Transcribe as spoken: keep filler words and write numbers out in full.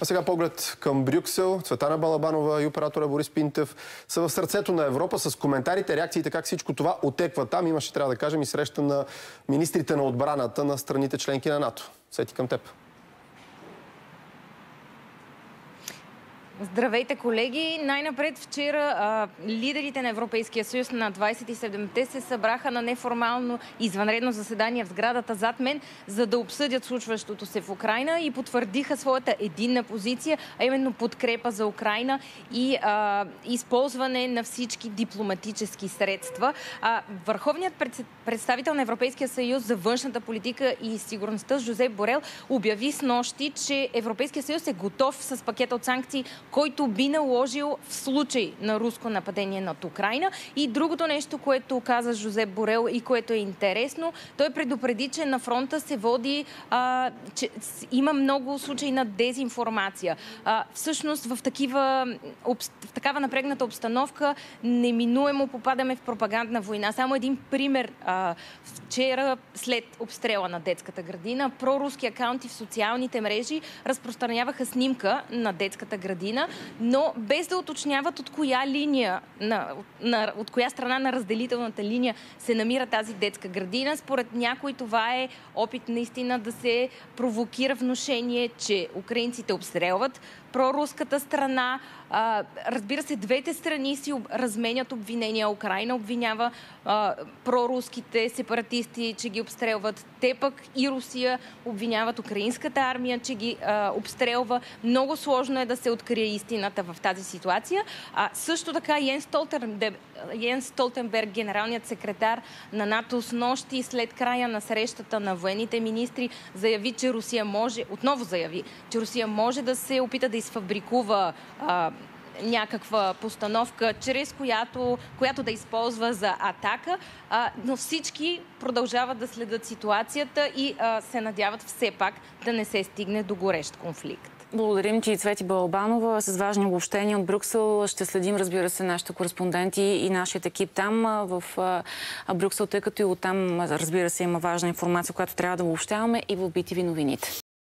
А сега поглед към Брюксел. Цветана Балабанова и оператора Борис Пинтев са в сърцето на Европа с коментарите, реакциите, как всичко това отеква там. Имаше, трябва да кажем, и среща на министрите на отбраната на страните членки на НАТО. Сети към теб. Здравейте, колеги! Най-напред вчера а, лидерите на Европейския съюз на двадесет и седемте се събраха на неформално извънредно заседание в сградата зад мен, за да обсъдят случващото се в Украйна и потвърдиха своята единна позиция, а именно подкрепа за Украйна и а, използване на всички дипломатически средства. А, върховният представител на Европейския съюз за външната политика и сигурността Жозеп Борел обяви снощи, че Европейския съюз е готов с пакета от санкции, който би наложил в случай на руско нападение над Украйна. И другото нещо, което каза Жозеп Борел и което е интересно, той предупреди, че на фронта се води, а, че има много случаи на дезинформация. А, всъщност в, такива, в такава напрегната обстановка неминуемо попадаме в пропагандна война. Само един пример. А, вчера, след обстрела на детската градина, проруски акаунти в социалните мрежи разпространяваха снимка на детската градина, но без да уточняват от коя линия, на, на, от коя страна на разделителната линия се намира тази детска градина. Според някой това е опит наистина да се провокира внушение, че украинците обстрелват проруската страна. А, разбира се, двете страни си об... разменят обвинения. Украйна обвинява а, проруските сепаратисти, че ги обстрелват. Те пък и Русия обвиняват украинската армия, че ги а, обстрелва. Много сложно е да се открие истината в тази ситуация. А, също така Йенс Столтенберг, Йенс Столтенберг, генералният секретар на НАТО, с нощи след края на срещата на военните министри, заяви, че Русия може, отново заяви, че Русия може да се опита да изфабрикува а, някаква постановка, чрез която, която да използва за атака, а, но всички продължават да следят ситуацията и а, се надяват все пак да не се стигне до горещ конфликт. Благодарим ти, Цвети Балабанова, с важни обобщения от Брюксел. Ще следим, разбира се, нашите кореспонденти и нашият екип там в Брюксел, тъй като и оттам, разбира се, има важна информация, която трябва да обобщаваме и в би ти ви новините.